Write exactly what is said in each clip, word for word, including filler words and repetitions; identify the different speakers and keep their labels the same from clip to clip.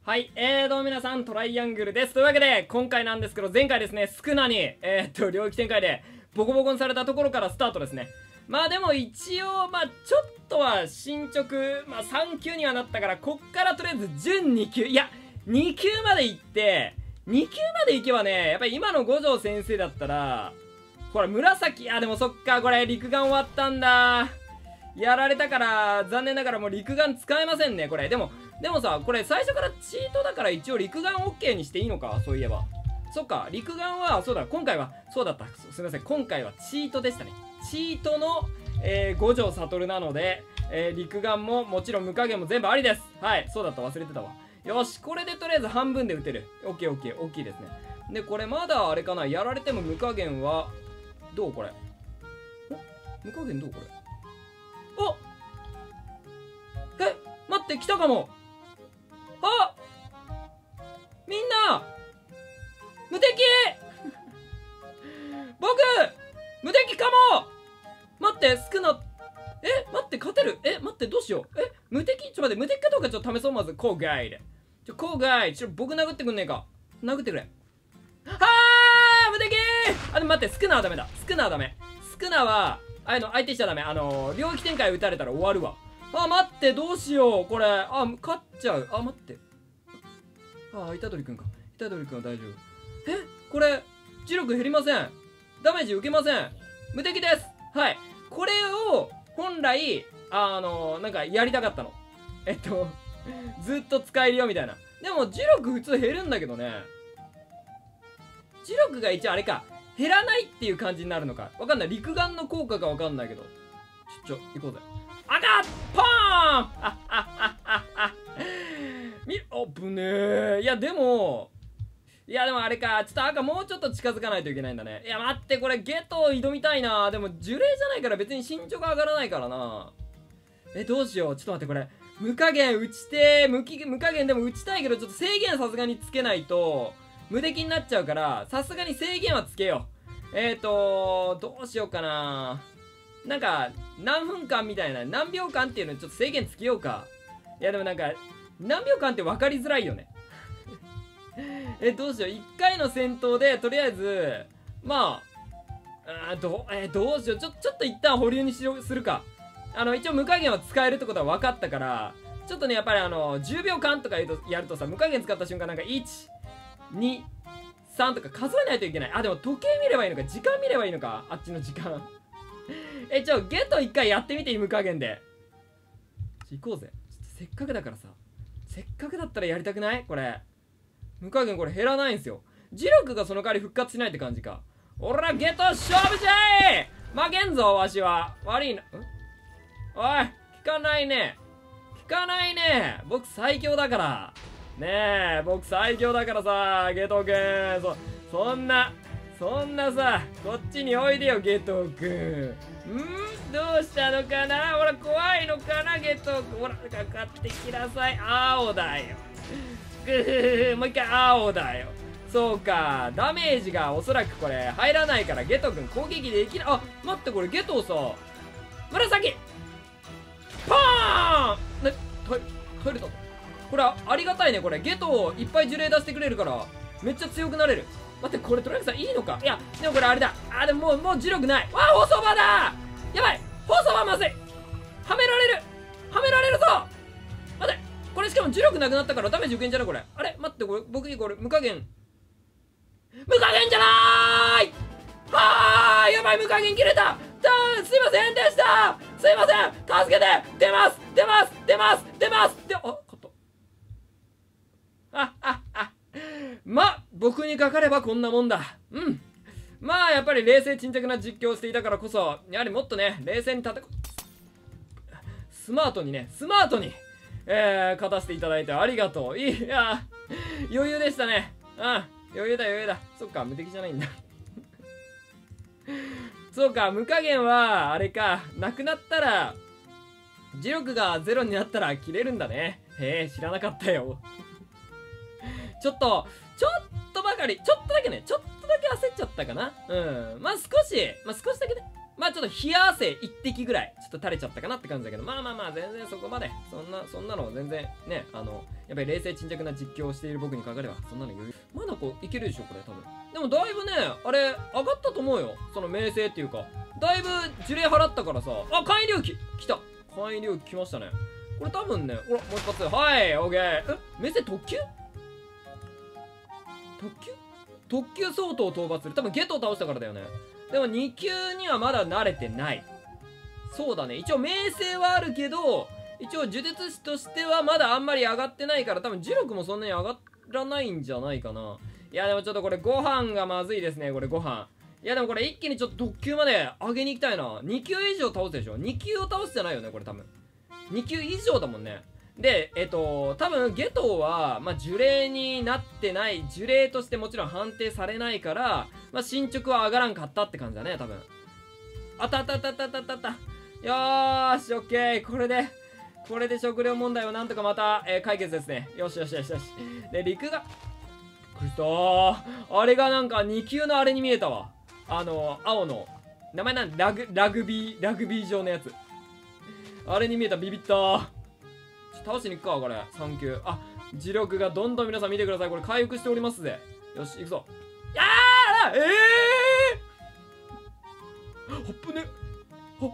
Speaker 1: はい、えー、どうも皆さん、トライアングルです。というわけで、今回なんですけど、前回ですね、スクナに、えー、っと、領域展開で、ボコボコにされたところからスタートですね。まあでも一応、まあちょっとは進捗、まあさん級にはなったから、こっからとりあえず準に級、いや、に級まで行って、に級まで行けばね、やっぱり今の五条先生だったら、ほら、紫、あ、でもそっか、これ、陸眼終わったんだ。やられたから、残念ながらもう陸眼使えませんね、これ。でも、でもさ、これ最初からチートだから一応陸眼 OK にしていいのか、そういえば。そっか、陸眼は、そうだ、今回は、そうだった。す、すみません、今回はチートでしたね。チートの、えー、五条悟なので、えー、陸眼ももちろん無加減も全部ありです。はい、そうだった、忘れてたわ。よし、これでとりあえず半分で打てる。オッケーオッケー、大きいですね。で、これまだあれかな、やられても無加減は、どうこれ。お無加減どうこれ。おえ待って、来たかも。あみんな無敵僕無敵かも。待って、少なえ待って、勝てるえ待って、どうしよう。え無敵ちょっと待って、無敵かどうかちょっと試そう。まず郊外でちょ郊外ちょ僕殴ってくんねえか。殴ってくれ。はあ無敵あでも待って、スクナはダメだ。スクナはダメ。スクナはああいうの相手しちゃダメ。あのー、領域展開打たれたら終わるわ。あ待って、どうしようこれ。あ勝っちゃう。あ待って、ああ虎杖くんか。虎杖くんは大丈夫。えこれ磁力減りません。ダメージ受けません。無敵です。はい、これを本来あのなんかやりたかったの。えっとずっと使えるよみたいな。でも磁力普通減るんだけどね。磁力が一応あれか、減らないっていう感じになるのかわかんない。陸眼の効果かわかんないけど、ちょちょ行こうぜ。赤ポーンあっあっあっあっあっみあぶねー。いやでもいやでもあれか、ちょっと赤もうちょっと近づかないといけないんだね。いや待って、これゲト挑みたいな。でも呪霊じゃないから別に身長が上がらないからな。えどうしよう。ちょっと待って、これ無加減打ちてー。無き無加減でも打ちたいけど、ちょっと制限さすがにつけないと無敵になっちゃうから、さすがに制限はつけよう。えーとどうしようかな。なんか何分間みたいな、何秒間っていうのにちょっと制限つけようか。いやでもなんか何秒間って分かりづらいよねえどうしよう。いっかいの戦闘でとりあえずまああどう、えー、どうしよう。ちょちょっと一旦保留にしようするか。あの一応無加減は使えるってことは分かったから、ちょっとねやっぱりあのじゅうびょうかんとか言うとやるとさ、無加減使った瞬間なんかいちにさんとか数えないといけない。あでも時計見ればいいのか、時間見ればいいのか、あっちの時間えちょゲットいっかいやってみて。無加減で行こうぜ。ちょっとせっかくだからさ、せっかくだったらやりたくない？これ無加減これ減らないんすよ。磁力がその代わり復活しないって感じか。おらゲット勝負じゃい。負けんぞわしは。悪いな。んおい聞かないね。聞かないね。僕最強だからねえ。僕最強だからさ、ゲトくん。そそんなそんなさ、こっちにおいでよゲトくん。んどうしたのかな。ほら怖いのかなゲトくん。ほらかかってきなさい。青だよ。ぐーもう一回青だよ。そうか、ダメージがおそらくこれ入らないからゲトくん攻撃できない。あ待って、これゲトさ紫ポーンね、入れた。これありがたいね。これゲトをいっぱい呪霊出してくれるからめっちゃ強くなれる。待って、これトライクさんいいのか。いやでもこれあれだ。あでももうもう磁力ない。わあ放送場だ。やばい、放送場まずい。はめられるはめられるぞ。待って、これしかも磁力なくなったからダメージ受けんじゃないこれ。あれ待って、これ僕にこれ無加減無加減じゃなーい。はーい、やばい、無加減切れた。すいませんでした。すいません、助けて。出ます出ます出ます出ますで、あ勝った。あああま僕にかかればこんなもんだ。うんまあやっぱり冷静沈着な実況をしていたからこそ、やはりもっとね冷静に戦う、スマートにねスマートにえー、勝たせていただいてありがとう。いや余裕でしたね。うん余裕だ余裕だ。そっか無敵じゃないんだそうか、無加減はあれか、なくなったら磁力がゼロになったら切れるんだね。へえ知らなかったよちょっとちょっとばかりちょっとだけねちょっとだけ焦っちゃったかな。うんまあ少しまあ少しだけねまあちょっと冷や汗一滴ぐらいちょっと垂れちゃったかなって感じだけど、まあまあまあ全然そこまでそんなそんなの全然ね、あのやっぱり冷静沈着な実況をしている僕にかかればそんなの余裕。まだこういけるでしょこれ多分。でもだいぶねあれ上がったと思うよ、その名声っていうか。だいぶ呪霊払ったからさ。あ、海流機来た。海流機来ましたね。これ多分ね、ほらもう一発。はいオッケー。え、名声特急特急特急相当を討伐する。多分ゲットを倒したからだよね。でもに級にはまだ慣れてない。そうだね、一応名声はあるけど一応呪術師としてはまだあんまり上がってないから、多分呪力もそんなに上がらないんじゃないかな。いやでもちょっとこれご飯がまずいですね、これご飯。いやでもこれ一気にちょっと特級まで上げに行きたいな。に級以上倒すでしょ。に級を倒すじゃないよねこれ多分。に級以上だもんね。でえっと多分ゲトはまあ呪霊になってない、呪霊としてもちろん判定されないから、まあ進捗は上がらんかったって感じだね多分。あたたたたたたた。よーしオッケー。これでこれで食料問題はなんとかまた、えー、解決ですね。よしよしよしよし。で陸がびっくりしたー。あれがなんかに級のあれに見えたわ。あの青の名前なんラグラグビーラグビー場のやつ、あれに見えた。ビビったー。倒しに行くかこれさん級。あ、磁力がどんどん皆さん見てください。これ回復しておりますぜ。よし行くぞ。やーええー、ほっぷねほっ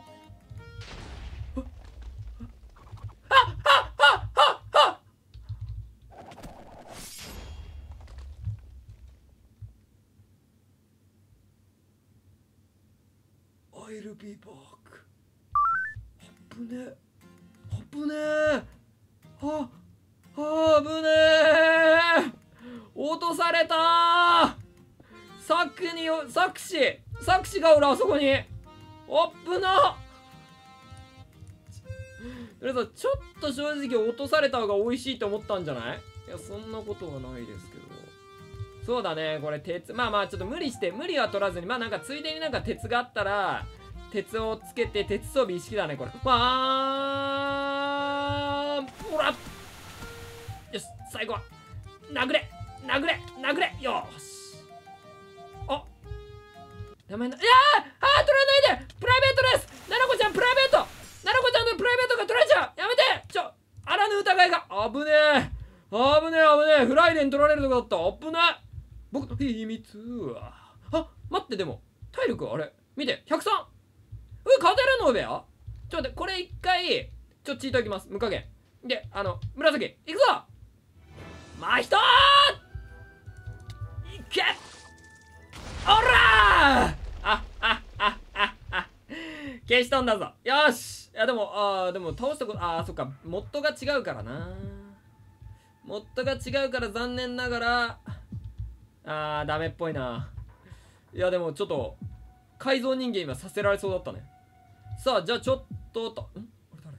Speaker 1: はっはっはっはっはっ。I'll be back。 ほっぷねほっぷねー。ははぶねー。落とされたー。サクにサクシサクシがおるあそこに。おっぶな。皆さんちょっと正直落とされた方が美味しいと思ったんじゃない？いやそんなことはないですけど。そうだねこれ鉄、まあまあちょっと無理して無理は取らずに、まあなんかついでになんか鉄があったら鉄をつけて、鉄装備意識だねこれ。わーほらよし最後は殴れ殴れ殴れよし。あやめな、いやーあー取らないで。プライベートです。ななこちゃんプライベート、ななこちゃんのプライベートが取られちゃう。やめてちょあらぬ疑いが。あぶねえあぶねえあぶねえ。フライデーに取られるとこだった。あぶねえ。僕の秘密はあ待って、でも体力あれ見てひゃくさん。う勝てるのべや。ちょっと待って、これ一回ちょっとチートいきます。無加減で、あの紫いくぞ。まひとーいけおらー。あああああ消し飛んだぞ。よし。いやでもあーでも倒したこと、あーそっかモッドが違うからな。モッドが違うから残念ながらあーダメっぽいな。いやでもちょっと改造人間今させられそうだったね。さあじゃあちょっととんあれ誰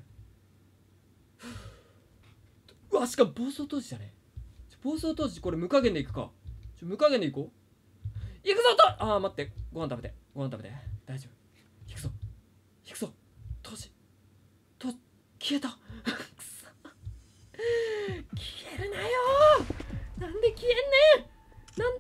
Speaker 1: うわしかも暴走投資じゃね。暴走投資これ無加減でいくか。ちょ無加減でいこう。行くぞとあー待ってご飯食べてご飯食べて大丈夫。行くぞ行くぞ投資と消えたくそ消えるなよー。なんで消えんねん。なん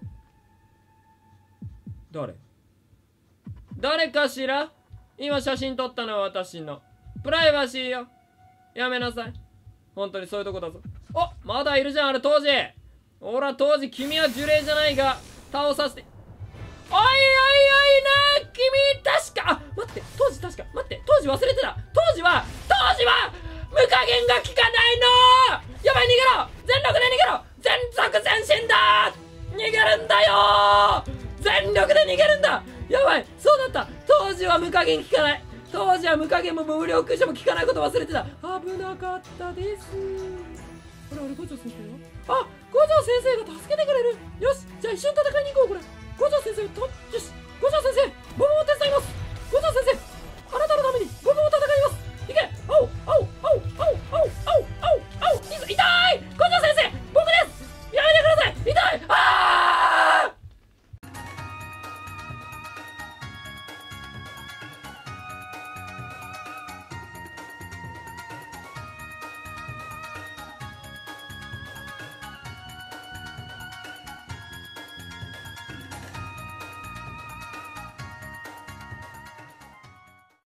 Speaker 1: 誰誰かしら。今写真撮ったのは私のプライバシーよ。やめなさい。本当にそういうとこだぞ。おまだいるじゃんあれ当時。ほら当時君は呪霊じゃないが倒させて。おいおいおいな君確かあ待って当時確か待って当時忘れてた。当時は当時は無加減が効かないの。やばい逃げろ全力で逃げろ。全速前進だ。逃げるんだよ全力で逃げるんだ。やばいそうだった。当時は無加減効かない。当時は無加減も無力駆除も効かないこと忘れてた。危なかったです。あれあれ五条先生はあ五条先生が助けてくれる。よしじゃあ一緒に戦いに行こう。これ五条先生とよし五条先生ボボボテ